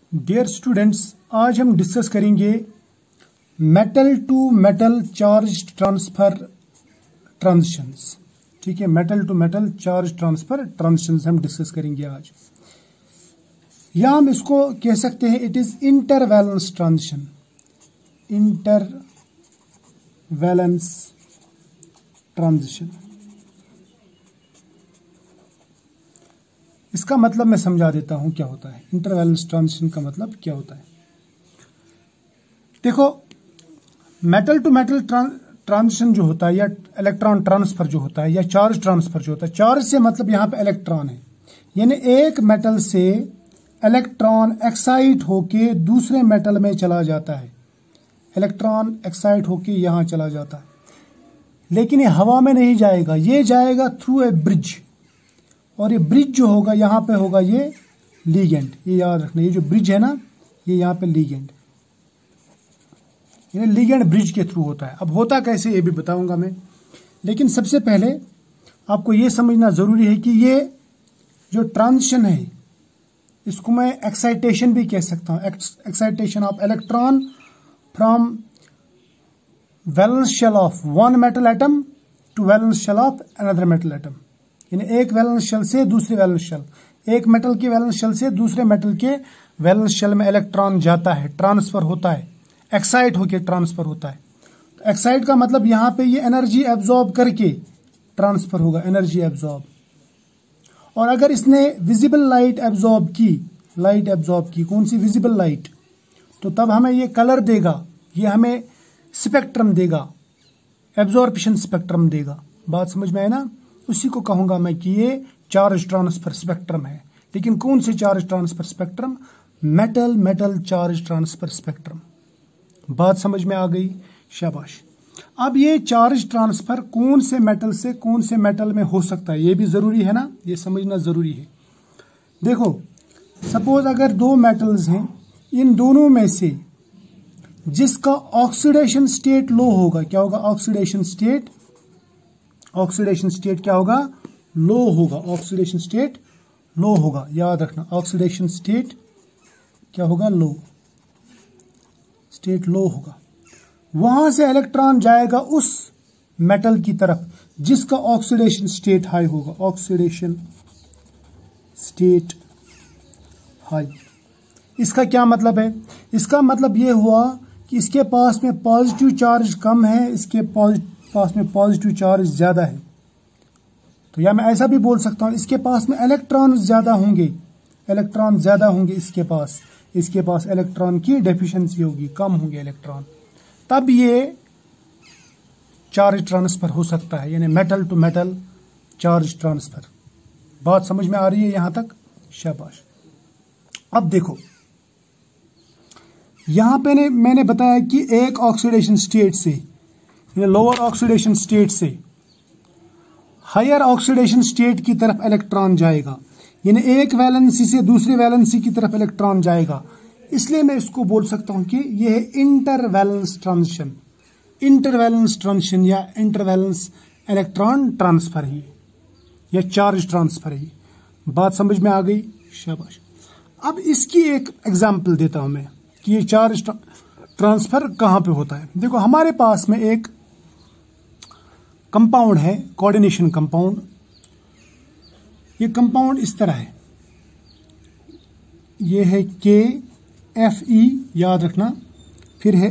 Dear students, आज हम discuss करेंगे metal to metal charge transfer transitions. ठीक है, metal to metal charge transfer transitions हम डिस्कस करेंगे आज। या हम इसको कह सकते हैं it is intervalence transition. Intervalence transition, इसका मतलब मैं समझा देता हूं क्या होता है। इंटरवैलेंस ट्रांजिशन का मतलब क्या होता है। देखो, मेटल टू मेटल ट्रांजिशन जो होता है या इलेक्ट्रॉन ट्रांसफर जो होता है या चार्ज ट्रांसफर जो होता है, चार्ज से मतलब यहां पे इलेक्ट्रॉन है, यानी एक मेटल से इलेक्ट्रॉन एक्साइट होके दूसरे मेटल में चला जाता है। इलेक्ट्रॉन एक्साइट होके यहां चला जाता है, लेकिन ये हवा में नहीं जाएगा, ये जाएगा थ्रू ए ब्रिज। और ये ब्रिज जो होगा यहां पे होगा ये लीगेंड। ये याद रखना, ये जो ब्रिज है ना, ये यहां पे लीगेंड, यानी लीगेंड ब्रिज के थ्रू होता है। अब होता कैसे ये भी बताऊंगा मैं, लेकिन सबसे पहले आपको ये समझना जरूरी है कि ये जो ट्रांजिशन है इसको मैं एक्साइटेशन भी कह सकता हूं। Excitation of electron from valence shell of one metal atom to valence shell of another metal atom, यानी एक वैलेंस शेल से दूसरे वैलेंस शेल, एक मेटल के वैलेंस शेल से दूसरे मेटल के वैलेंस शेल में इलेक्ट्रॉन जाता है, ट्रांसफर होता है, एक्साइट होकर ट्रांसफर होता है। तो एक्साइट का मतलब यहां पे ये एनर्जी एब्जॉर्ब करके ट्रांसफर होगा, एनर्जी एब्जॉर्ब। और अगर इसने विजिबल लाइट एब्जॉर्ब की, कौन सी विजिबल लाइट, तो तब हमें ये कलर देगा, ये हमें स्पेक्ट्रम देगा, एब्जॉर्प्शन स्पेक्ट्रम देगा। बात समझ में आए ना? उसी को कहूंगा मैं कि ये चार्ज ट्रांसफर स्पेक्ट्रम है। लेकिन कौन से charge transfer spectrum? Metal metal charge transfer spectrum. बात समझ में आ गई? शाबाश। अब ये चार्ज ट्रांसफर कौन से मेटल से कौन से मेटल में हो सकता है, ये भी जरूरी है ना, ये समझना जरूरी है। देखो, सपोज अगर दो मेटल्स हैं, इन दोनों में से जिसका ऑक्सीडेशन स्टेट लो होगा, क्या होगा? ऑक्सीडेशन स्टेट क्या होगा? लो होगा। ऑक्सीडेशन स्टेट लो होगा, याद रखना। ऑक्सीडेशन स्टेट क्या होगा? लो स्टेट लो होगा। वहां से इलेक्ट्रॉन जाएगा उस मेटल की तरफ जिसका ऑक्सीडेशन स्टेट हाई होगा। ऑक्सीडेशन स्टेट हाई, इसका क्या मतलब है? इसका मतलब यह हुआ कि इसके पास में पॉजिटिव चार्ज कम है, इसके पास में पॉजिटिव चार्ज ज्यादा है। तो या मैं ऐसा भी बोल सकता हूं, इसके पास में इलेक्ट्रॉन ज्यादा होंगे, इसके पास इलेक्ट्रॉन की डेफिशिएंसी होगी, कम होंगे इलेक्ट्रॉन, तब ये चार्ज ट्रांसफर हो सकता है, यानी metal to metal charge transfer. बात समझ में आ रही है यहां तक? शाबाश। अब देखो, यहां पे मैंने बताया कि एक ऑक्सीडेशन स्टेट से, लोअर ऑक्सीडेशन स्टेट से हायर ऑक्सीडेशन स्टेट की तरफ इलेक्ट्रॉन जाएगा, यानी एक वैलेंसी से दूसरे वैलेंसी की तरफ इलेक्ट्रॉन जाएगा। इसलिए मैं इसको बोल सकता हूं कि यह है इंटरवैलेंस ट्रांजिशन। इंटरवैलेंस ट्रांजिशन या इंटरवैलेंस इलेक्ट्रॉन ट्रांसफर ही या चार्ज ट्रांसफर ही। बात समझ में आ गई? शाबाश। अब इसकी एक एग्जांपल देता हूं मैं कि ये चार्ज ट्रांसफर कहां पे होता है। देखो, हमारे पास में एक कंपाउंड है, कोऑर्डिनेशन कंपाउंड। ये कंपाउंड इस तरह है, ये है KFe, याद रखना, फिर है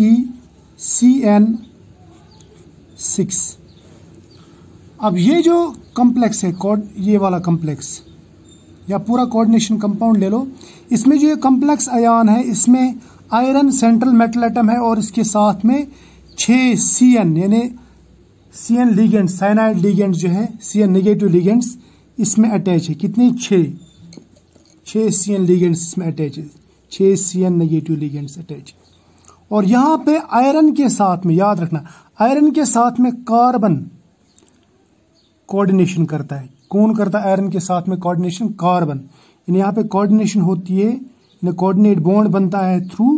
FeCN6। अब ये जो कॉम्प्लेक्स है, ये वाला कॉम्प्लेक्स या पूरा कोऑर्डिनेशन कंपाउंड ले लो, इसमें जो ये कॉम्प्लेक्स आयन है, इसमें आयरन सेंट्रल मेटल एटम है और इसके साथ में 6 CN यानी CN लिगेंड, साइनाइड लिगेंड जो है, CN नेगेटिव लिगेंड्स इसमें अटैच है। कितनी? 6 CN लिगेंड्स इसमें अटैच है, 6 CN नेगेटिव लिगेंड्स अटैच है। और यहां पे आयरन के साथ में, याद रखना, आयरन के साथ में कार्बन कोऑर्डिनेशन करता है। कौन करता है आयरन के साथ में कोऑर्डिनेशन? कार्बन। यानी यहां पे कोऑर्डिनेशन होती है, कोऑर्डिनेट बॉन्ड बनता है थ्रू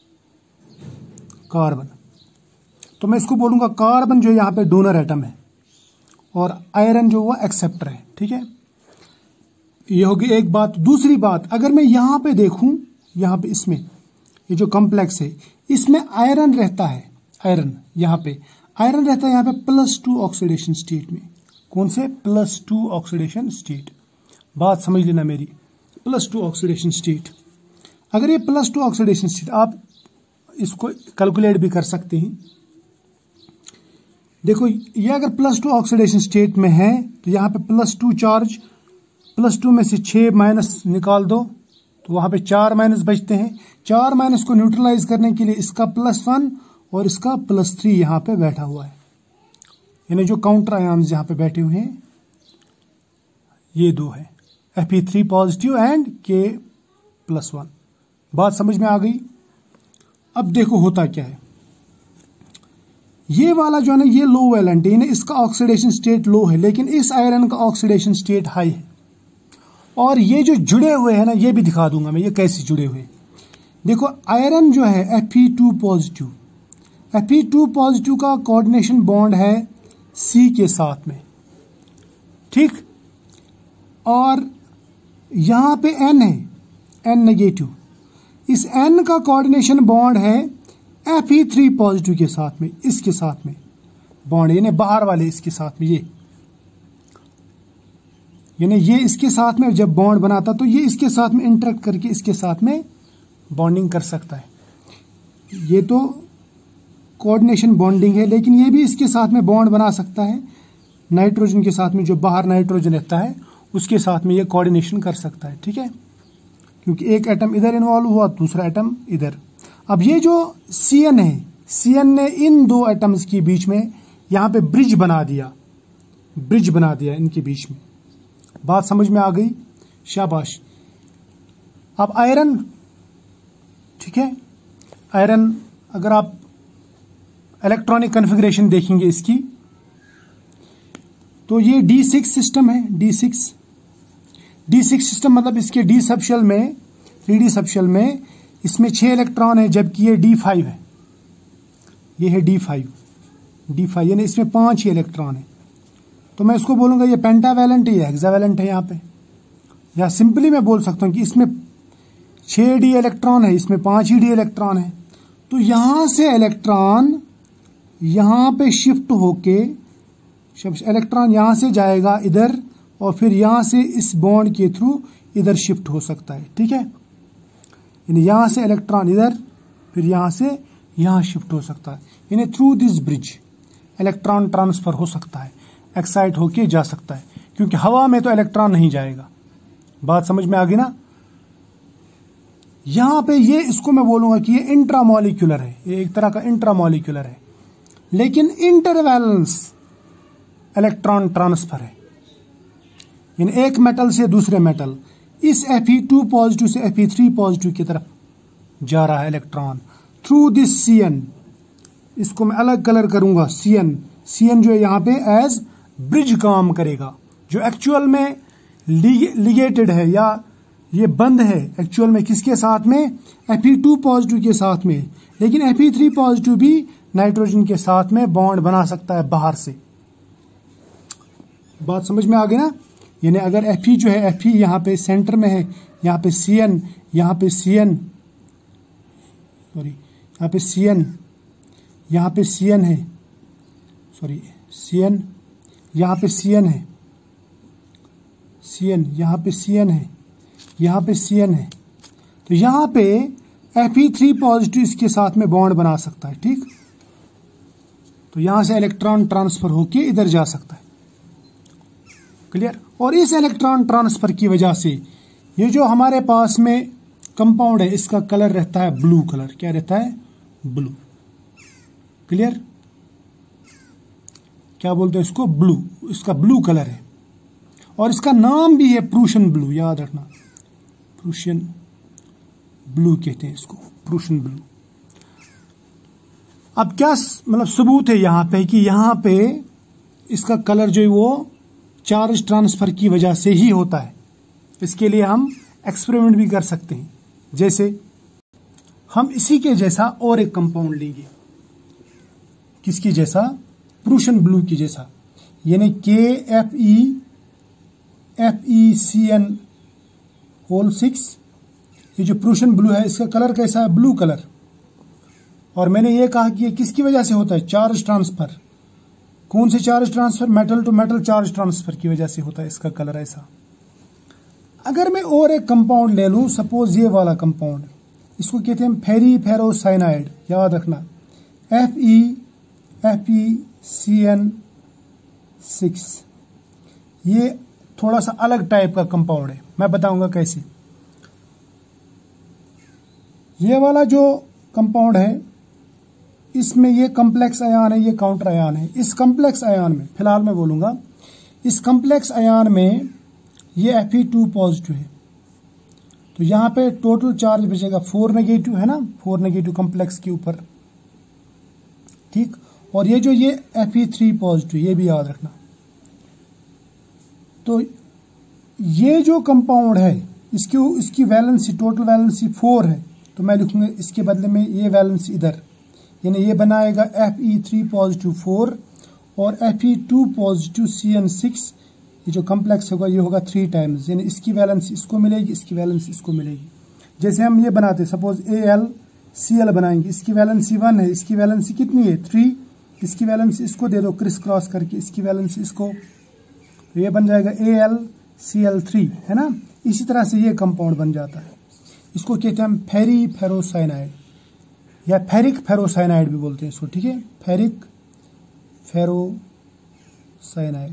कार्बन। तो मैं इसको बोलूंगा कार्बन जो यहां पे डोनर एटम है और आयरन जो हुआ एक्सेप्टर है। ठीक है, ये होगी एक बात। दूसरी बात, अगर मैं यहां पे देखूं, यहाँ पे इसमें ये जो कॉम्प्लेक्स है इसमें आयरन रहता है, आयरन यहाँ पे आयरन रहता है यहाँ पे +2 ऑक्सीडेशन स्टेट में। कौन से? +2 ऑक्सीडेशन स्टेट। बात समझ लेना मेरी, +2 ऑक्सीडेशन स्टेट। अगर ये +2 ऑक्सीडेशन स्टेट, आप इसको कैलकुलेट भी कर सकते हैं। देखो ये अगर +2 ऑक्सीडेशन स्टेट में है तो यहाँ पे +2 चार्ज, +2 में से 6 माइनस निकाल दो तो वहां पे 4 माइनस बचते हैं। 4 माइनस को न्यूट्रलाइज करने के लिए इसका +1 और इसका +3 यहाँ पे बैठा हुआ है, यानी जो काउंटर आयन्स यहाँ पे बैठे हुए हैं ये दो है, Fe3 पॉजिटिव एंड K+1। बात समझ में आ गई? अब देखो होता क्या है, ये वाला जो है ना ये लो वैलेंट है, यानी इसका ऑक्सीडेशन स्टेट लो है, लेकिन इस आयरन का ऑक्सीडेशन स्टेट हाई है। और ये जो जुड़े हुए हैं ना ये भी दिखा दूंगा मैं ये कैसे जुड़े हुए। देखो आयरन जो है Fe2 पॉजिटिव, Fe2 पॉजिटिव का कोऑर्डिनेशन बॉन्ड है C के साथ में, ठीक। और यहां पे N है, N नेगेटिव, इस N का कोऑर्डिनेशन बॉन्ड है Fe3 पॉजिटिव के साथ में, इसके साथ में बॉन्ड, यानी बाहर वाले इसके साथ में, यानी ये इसके साथ में जब बॉन्ड बनाता तो ये इसके साथ में इंटरेक्ट करके इसके साथ में बॉन्डिंग कर सकता है। ये तो कोऑर्डिनेशन बॉन्डिंग है, लेकिन ये भी इसके साथ में बॉन्ड बना सकता है नाइट्रोजन के साथ में, जो बाहर नाइट्रोजन रहता है उसके साथ में ये कोऑर्डिनेशन कर सकता है, ठीक है, क्योंकि एक एटम इधर इन्वॉल्व हुआ दूसरा एटम इधर। अब ये जो Cn है, Cn ने इन दो एटम्स के बीच में यहां पे ब्रिज बना दिया इनके बीच में। बात समझ में आ गई? शाबाश। अब आयरन, ठीक है, आयरन अगर आप इलेक्ट्रॉनिक कॉन्फ़िगरेशन देखेंगे इसकी तो ये D6 सिस्टम है, D6 सिस्टम मतलब इसके D सबशेल में, 3D सबशेल में इसमें 6 इलेक्ट्रॉन है, जबकि ये D5 है, ये है D5 यानी इसमें 5 ही इलेक्ट्रॉन है। तो मैं इसको बोलूंगा ये पेंटावैलेंट है या हेक्सावैलेंट है यहाँ पे, या सिंपली मैं बोल सकता हूँ कि इसमें 6 D इलेक्ट्रॉन है, इसमें 5 ही D इलेक्ट्रॉन है। तो यहां से इलेक्ट्रॉन यहां पे शिफ्ट होके, इलेक्ट्रॉन यहां से जाएगा इधर और फिर यहां से इस बॉन्ड के थ्रू इधर शिफ्ट हो सकता है, ठीक है, यानी यहां से इलेक्ट्रॉन इधर फिर यहां से यहां शिफ्ट हो सकता है, यानी through this bridge electron transfer हो सकता है, एक्साइट होके जा सकता है, क्योंकि हवा में तो इलेक्ट्रॉन नहीं जाएगा। बात समझ में आ गई ना? यहां पे ये, इसको मैं बोलूंगा कि ये इंट्रामॉलिक्यूलर है, ये एक तरह का इंट्रामॉलिक्यूलर है, लेकिन इंटरवैलेंस इलेक्ट्रॉन ट्रांसफर है, यानी एक मेटल से दूसरे मेटल, इस Fe2 पॉजिटिव से Fe3 पॉजिटिव की तरफ जा रहा है इलेक्ट्रॉन थ्रू दिस Cn। इसको मैं अलग कलर करूंगा, Cn जो है यहां पे एज ब्रिज काम करेगा, जो एक्चुअल में लिगेटेड है या ये बंद है एक्चुअल में किसके साथ में? Fe2 पॉजिटिव के साथ में, लेकिन Fe3 पॉजिटिव भी नाइट्रोजन के साथ में बॉन्ड बना सकता है बाहर से। बात समझ में आ गई ना? यानी अगर Fe जो है, Fe यहाँ पे सेंटर में है, यहाँ पे Cn, यहाँ पे Cn, सॉरी यहाँ पे Cn, यहाँ पे Cn है, सॉरी Cn, यहाँ पे Cn है, Cn, यहाँ पे Cn है, यहाँ पे Cn है, तो यहाँ पे Fe3 पॉजिटिव इसके साथ में बॉन्ड बना सकता है, ठीक। तो यहां से इलेक्ट्रॉन ट्रांसफर होके इधर जा सकता है, क्लियर। और इस इलेक्ट्रॉन ट्रांसफर की वजह से ये जो हमारे पास में कंपाउंड है इसका कलर रहता है ब्लू कलर, क्या रहता है? Blue, clear. क्या बोलते हैं इसको? ब्लू, इसका ब्लू कलर है, और इसका नाम भी है प्रूशियन ब्लू, याद रखना, प्रूशियन ब्लू कहते हैं इसको, प्रूशियन ब्लू। अब क्या मतलब सबूत है यहां पे कि यहां पे इसका कलर जो है वो चार्ज ट्रांसफर की वजह से ही होता है। इसके लिए हम एक्सपेरिमेंट भी कर सकते हैं, जैसे हम इसी के जैसा और एक कंपाउंड लेंगे, किसकी जैसा? प्रूशियन ब्लू की जैसा, यानी KFeCN6 ये जो प्रूशियन ब्लू है इसका कलर कैसा है, ब्लू कलर। और मैंने ये कहा कि ये किसकी वजह से होता है, चार्ज ट्रांसफर। कौन से charge transfer, metal to metal charge transfer की वजह से होता है इसका कलर ऐसा। अगर मैं और एक कंपाउंड ले लूं, सपोज ये वाला कंपाउंड, इसको कहते हैं फेरीफेरोसाइनाइड, याद रखना FeCN6। ये थोड़ा सा अलग टाइप का कंपाउंड है, मैं बताऊंगा कैसे। ये वाला जो कंपाउंड है इसमें ये कॉम्प्लेक्स आयन है, ये काउंटर आयन है। इस कॉम्प्लेक्स आयन में फिलहाल मैं बोलूंगा, इस कॉम्प्लेक्स आयन में ये Fe2 पॉजिटिव है, तो यहां पे टोटल चार्ज बचेगा 4 नेगेटिव है ना, 4 नेगेटिव कॉम्प्लेक्स के ऊपर, ठीक। और ये जो ये Fe3 पॉजिटिव, ये भी याद रखना। तो ये जो कंपाउंड है इसकी वैलेंसी, टोटल वैलेंसी 4 है, तो मैं लिखूंगा इसके बदले में ये वैलेंसी इधर, यानी ये बनाएगा Fe3 पॉजिटिव 4 और Fe2 पॉजिटिव CN6। ये जो कॉम्प्लेक्स होगा ये होगा 3 टाइम्स, यानी इसकी वैलेंसी इसको मिलेगी, इसकी वैलेंसी इसको मिलेगी। जैसे हम ये बनाते हैं, सपोज AlCl बनाएंगे, इसकी वैलेंसी 1 है, इसकी वैलेंसी कितनी है 3, इसकी वैलेंसी इसको दे दो क्रिस क्रॉस करके, इसकी वैलेंसी इसको, तो ये बन जाएगा AlCl3 है ना। इसी तरह से ये कंपाउंड बन जाता है, इसको कहते हैं हम फेरीफेरोसाइनाइड या फेरिक फेरोसाइनाइड भी बोलते हैं इसको, ठीक है, फेरिक फेरोसाइनाइड।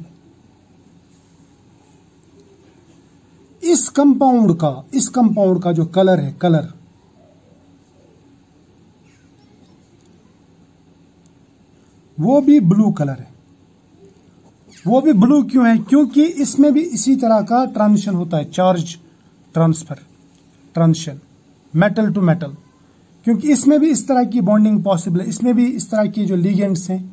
इस कंपाउंड का जो कलर है, कलर वो भी ब्लू कलर है। वो भी ब्लू क्यों है, क्योंकि इसमें भी इसी तरह का ट्रांजिशन होता है, charge transfer transition metal to metal, क्योंकि इसमें भी इस तरह की बॉन्डिंग पॉसिबल है, इसमें भी इस तरह की जो लिगेंड्स हैं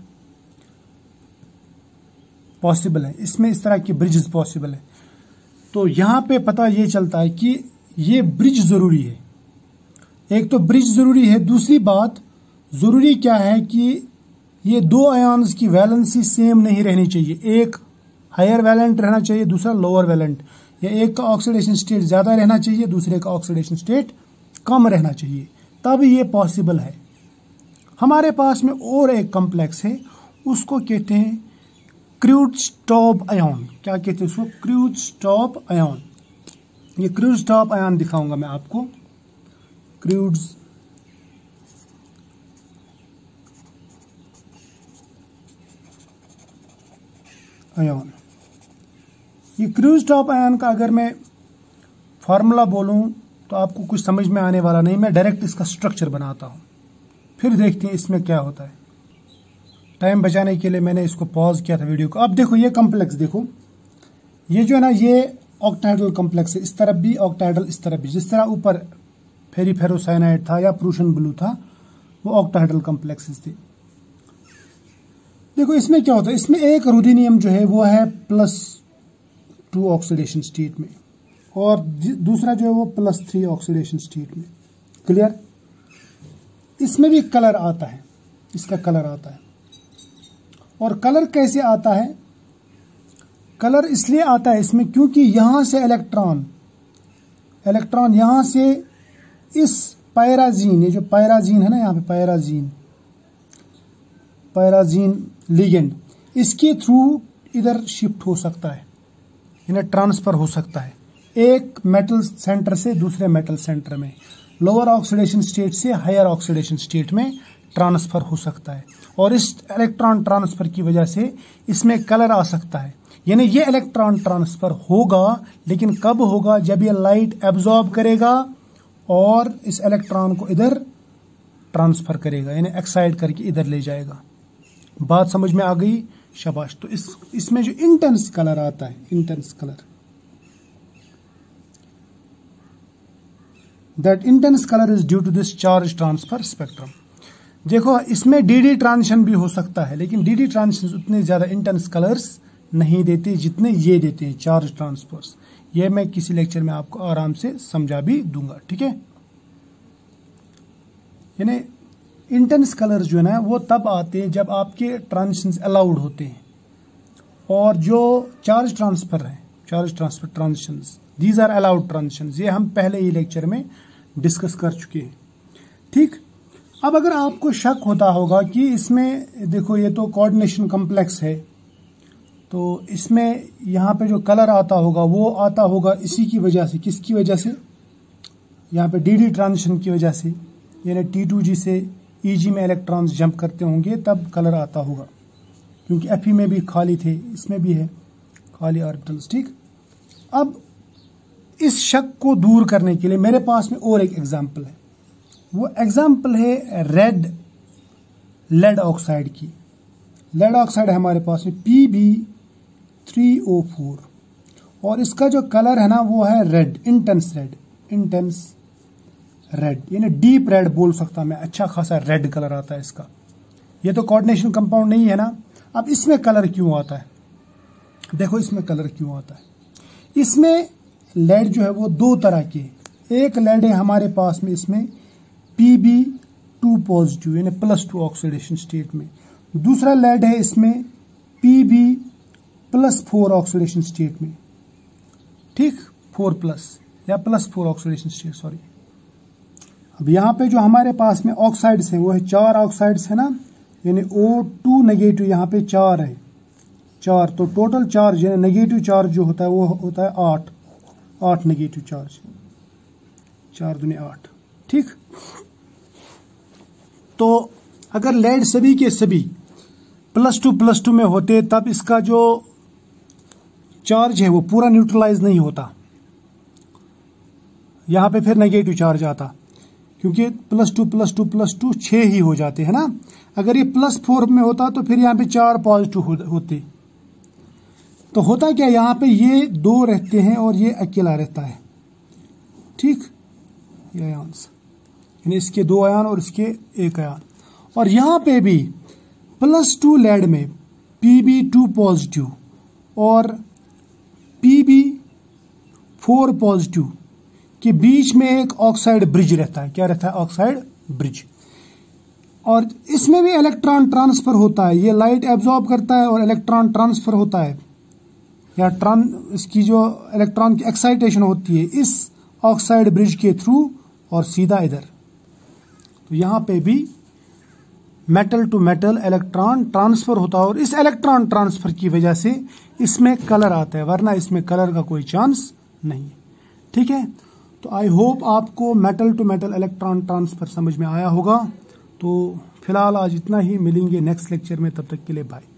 पॉसिबल है, इसमें इस तरह की ब्रिजेस पॉसिबल है। तो यहां पे पता ये चलता है कि ये ब्रिज जरूरी है। एक तो ब्रिज जरूरी है, दूसरी बात जरूरी क्या है कि ये दो आयन्स की वैलेंसी सेम नहीं रहनी चाहिए, एक हायर वैलेंट रहना चाहिए, दूसरा लोअर वैलेंट, या एक का ऑक्सीडेशन स्टेट ज्यादा रहना चाहिए, दूसरे का ऑक्सीडेशन स्टेट कम रहना चाहिए, तब ये पॉसिबल है। हमारे पास में और एक कॉम्प्लेक्स है, उसको कहते हैं क्रूडस्टॉप आयन। क्या कहते हैं उसको, क्रूडस्टॉप आयन। ये क्रूडस्टॉप आयन दिखाऊंगा मैं आपको, क्रूड्स आयन। ये क्रूडस्टॉप आयन का अगर मैं फार्मूला बोलूं तो आपको कुछ समझ में आने वाला नहीं, मैं डायरेक्ट इसका स्ट्रक्चर बनाता हूं, फिर देखते हैं इसमें क्या होता है। टाइम बचाने के लिए मैंने इसको पॉज किया था वीडियो को। अब देखो ये कॉम्प्लेक्स, देखो ये जो है ना, ये ऑक्टाहेड्रल कॉम्प्लेक्स है, इस तरफ भी ऑक्टाहेड्रल, इस तरफ भी। जिस तरह ऊपर फेरीफेरोसाइनाइड था या प्रूशियन ब्लू था, वो ऑक्टाहेड्रल कॉम्प्लेक्सेस थे। देखो इसमें क्या होता है, इसमें एक रुथेनियम जो है वो है +2 ऑक्सीडेशन स्टेट में, और दूसरा जो है वो +3 ऑक्सीडेशन स्टेट में। क्लियर। इसमें भी कलर आता है, इसका कलर आता है। और कलर कैसे आता है, कलर इसलिए आता है इसमें क्योंकि यहां से इलेक्ट्रॉन यहां से इस पायराजीन, ये जो पायराजीन है ना, यहां पे पायराजीन लिगेंड, इसके थ्रू इधर शिफ्ट हो सकता है, इन्हें ट्रांसफर हो सकता है एक मेटल सेंटर से दूसरे मेटल सेंटर में, लोअर ऑक्सीडेशन स्टेट से हायर ऑक्सीडेशन स्टेट में ट्रांसफर हो सकता है। और इस इलेक्ट्रॉन ट्रांसफर की वजह से इसमें कलर आ सकता है। यानी ये इलेक्ट्रॉन ट्रांसफर होगा, लेकिन कब होगा, जब ये लाइट एब्जॉर्ब करेगा और इस इलेक्ट्रॉन को इधर ट्रांसफर करेगा, यानी एक्साइट करके इधर ले जाएगा। बात समझ में आ गई, शाबाश। तो इसमें जो इंटेंस कलर आता है, intense colour, that intense colour is due to this charge transfer spectrum. देखो इसमें डीडी ट्रांजिशन भी हो सकता है, लेकिन डीडी ट्रांजिशन उतने ज्यादा इंटेंस कलर्स नहीं देते जितने ये देते हैं चार्ज ट्रांसफर्स। ये मैं किसी लेक्चर में आपको आराम से समझा भी दूंगा, ठीक है। यानी इंटेंस कलर्स जो है ना, वो तब आते हैं जब आपके ट्रांजिशंस अलाउड होते हैं, और जो चार्ज ट्रांसफर है, charge transfer transitions, these are allowed transitions. ये हम पहले ही लेक्चर में डिस्कस कर चुके हैं। ठीक, अब अगर आपको शक होता होगा कि इसमें देखो ये तो कोऑर्डिनेशन कॉम्प्लेक्स है, तो इसमें यहाँ पे जो कलर आता होगा वो आता होगा इसी की वजह से। किसकी वजह से? यहाँ पे डी ट्रांजिशन की वजह से, यानी T2G से EG में इलेक्ट्रॉन्स जंप करते होंगे तब कलर आता होगा, क्योंकि Fe में भी खाली थे, इसमें भी है खाली ऑर्बिटल्स। ठीक, अब इस शक को दूर करने के लिए मेरे पास में और एक एग्जाम्पल है। वो एग्जाम्पल है रेड लेड ऑक्साइड की। लेड ऑक्साइड है हमारे पास में Pb3O4 और इसका जो कलर है ना वो है रेड, इंटेंस रेड, यानी डीप रेड बोल सकता मैं, अच्छा खासा रेड कलर आता है इसका। ये तो कोऑर्डिनेशन कंपाउंड नहीं है ना। अब इसमें कलर क्यों आता है? देखो इसमें कलर क्यों आता है। इसमें लेड जो है वो दो तरह के, एक लेड है हमारे पास में इसमें Pb2 पॉजिटिव यानी +2 ऑक्सीडेशन स्टेट में, दूसरा लेड है इसमें Pb+4 ऑक्सीडेशन स्टेट में। ठीक, 4+ या +4 ऑक्सीडेशन स्टेट, सॉरी। अब यहाँ पे जो हमारे पास में ऑक्साइड्स हैं वो है 4 ऑक्साइड्स है ना, यानी O2 नेगेटिव यहाँ पे 4 है, 4, तो टोटल चार्ज यानी नेगेटिव चार्ज जो होता है वो होता है 8 नेगेटिव चार्ज, 4 दूनी 8। ठीक, तो अगर लेड सभी के सभी +2 में होते तब इसका जो चार्ज है वो पूरा न्यूट्रलाइज नहीं होता, यहां पे फिर नेगेटिव चार्ज आता, क्योंकि +2 6 ही हो जाते हैं ना। अगर ये +4 में होता तो फिर यहाँ पे 4 पॉजिटिव होते। तो होता क्या, यहाँ पे ये 2 रहते हैं और ये अकेला रहता है। ठीक, ये आयन, यानी इसके 2 आयन और इसके 1 आयन। और यहाँ पे भी +2 लेड में Pb2 पॉजिटिव और Pb4 पॉजिटिव के बीच में एक ऑक्साइड ब्रिज रहता है। क्या रहता है? Oxide bridge. और इसमें भी इलेक्ट्रॉन ट्रांसफर होता है, ये लाइट एब्जॉर्ब करता है और इलेक्ट्रॉन ट्रांसफर होता है, या इसकी जो इलेक्ट्रॉन की एक्साइटेशन होती है इस ऑक्साइड ब्रिज के थ्रू और सीधा इधर। तो यहाँ पे भी metal to metal electron transfer होता है और इस इलेक्ट्रॉन ट्रांसफर की वजह से इसमें कलर आता है, वरना इसमें कलर का कोई चांस नहीं है। ठीक है, तो आई होप आपको metal to metal electron transfer समझ में आया होगा। तो फिलहाल आज इतना ही, मिलेंगे नेक्स्ट लेक्चर में, तब तक के लिए बाय।